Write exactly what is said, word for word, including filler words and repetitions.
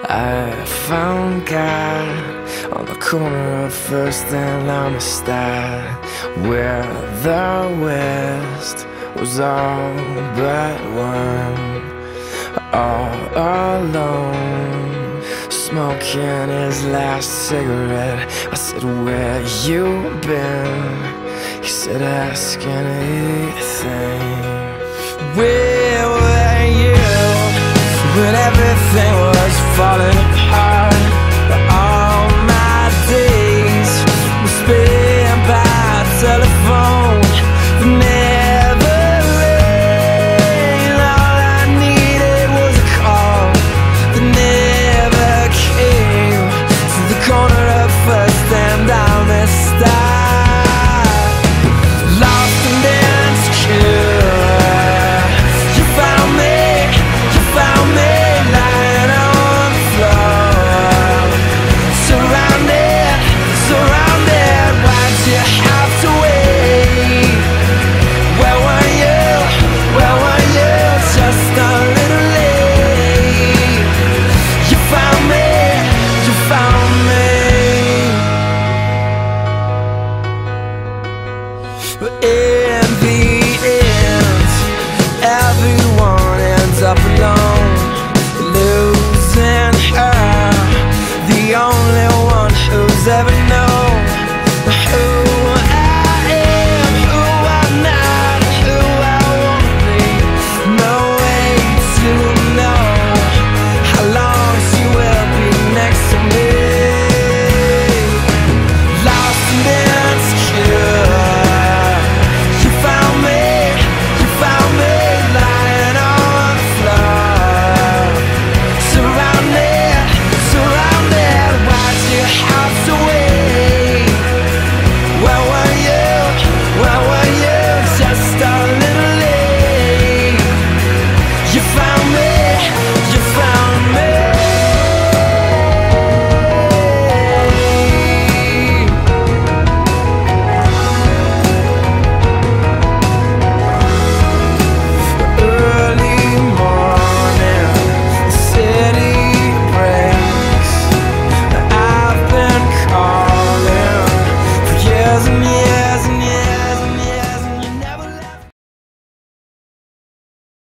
I found God on the corner of First and Amistad, where the West was all but one. All alone, smoking his last cigarette. I said, where you been? He said, ask anything. Where were you when everything was falling apart?